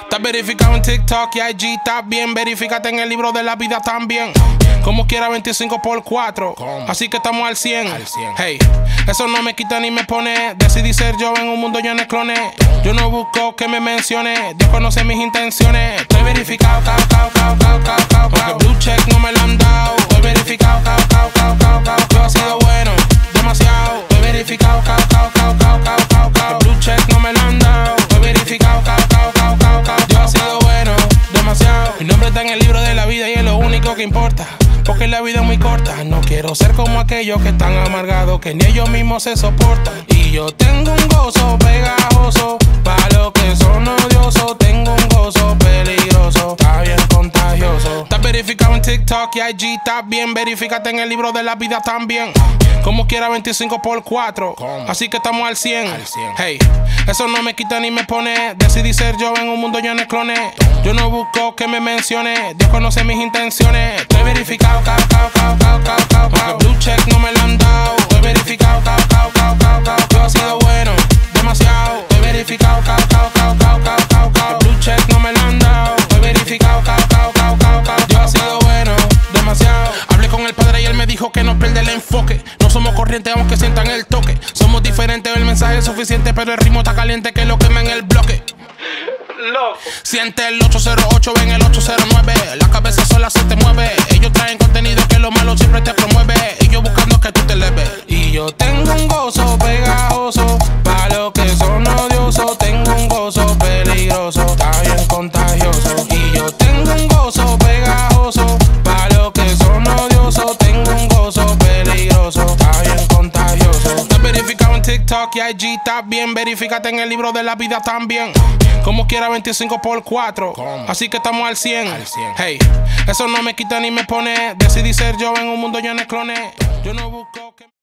Estás verificado en TikTok y IG, estás bien. Verifícate en el libro de la vida también. Como quiera 25x4, así que estamos al 100. Hey, eso no me quita ni me pone. Decidí ser yo en un mundo lleno de clones. Yo no busco que me mencione, Dios conoce mis intenciones. Estoy verificado, aunque blue check no me lo han dado. Estoy verificado, yo he sido bueno, demasiado. Estoy verificado, blue check no me lo han dado. Estoy verificado, yo he sido bueno, demasiado. Mi nombre está en el libro de la vida y es lo único que importa. Porque la vida es muy corta. No quiero ser como aquellos que están amargados, que ni ellos mismos se soportan. Y yo tengo un gozo pegajoso para los que son odiosos. Tengo un gozo peligroso, está bien contagioso. Estás verificado en TikTok y IG, estás bien. Verifícate en el libro de la vida también. Como quiera 25x4, así que estamos al 100. Hey, eso no me quita ni me pone. Decidí ser yo en un mundo lleno de clones. Yo no busco que me mencione, Dios conoce mis intenciones. Estoy verificado, aunque blue check no me lo han dado. Estoy verificado, yo he sido bueno, demasiado. Estoy verificado, blue check no me lo han dado. Estoy verificado, yo he sido bueno, demasiado. Hablé con el padre y él me dijo que no pierda el enfoque. No somos corrientes aunque sientan el toque. Somos diferentes, el mensaje es suficiente, pero el ritmo está caliente que lo quema en el bloque. Siente el 808, ven el 809. La cabeza sola se te mueve. Ellos traen contenido que lo malo siempre te promueve. Y yo buscando que tú te leves. Y yo tengo un gozo pegajoso para los que son odiosos. Tengo un gozo peligroso, está bien contagioso. Y yo tengo un gozo pegajoso para los que son odiosos. Tengo un gozo peligroso, está bien contagioso. Estás verificado en TikTok y IG, estás bien. Verifícate en el libro de la vida también. Como quiera 25x4, así que estamos al 100. Hey, eso no me quita ni me pone. Decidí ser yo en un mundo lleno de clones. Yo no busco que